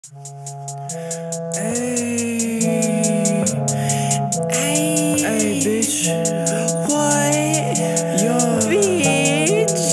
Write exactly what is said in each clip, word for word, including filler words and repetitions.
Ayy, ayy, ayy, bitch. What? Yo, bitch.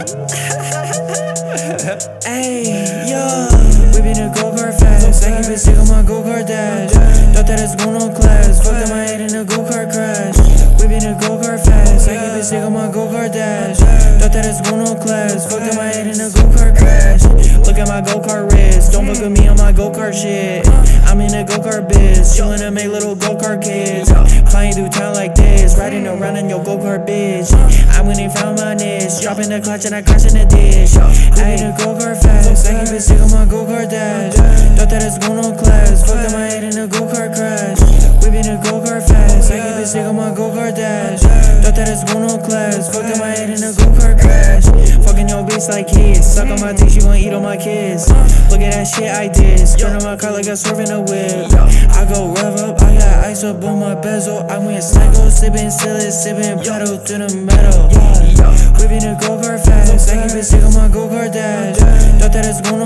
Ayy, yo. We been a go-kart fast. I keep it sick on my go-kart dash. Thought that it's going on class. Fucked up my head in a go-kart crash. We been a go-kart fast. I keep it sick on my go-kart dash. Thought that it's going on class. Fucked up my head in a go-kart crash. Look at my go-kart wrist. Don't fuck with me on my go-kart shit. I'm in a go-kart biz. You wanna make little go-kart kids. Flying through town like this. Riding around in your go-kart bitch. I went and found my niche. Dropping the clutch and I crash in the ditch. I ain't a go-kart fast. I keep it sick on my go-kart dash. Thought that it's going on class. Fucked up my head in a go-kart crash. We been a go-kart fast. I keep it sick on my go-kart dash. Thought that it's going on class. Fucked up my head in a go-kart crash. Fucking your bitch like kids. Suck on my dick, she wanna eat on my kids. Look at that shit I did. Skirt on my car like I'm swerving a whip. I go rev up, I got ice up on my bezel. I went psycho, sipping, silly, sipping, pedal to the metal. We been a go-kart fast. I keep it sick on my go-kart dash. Thought that it's going on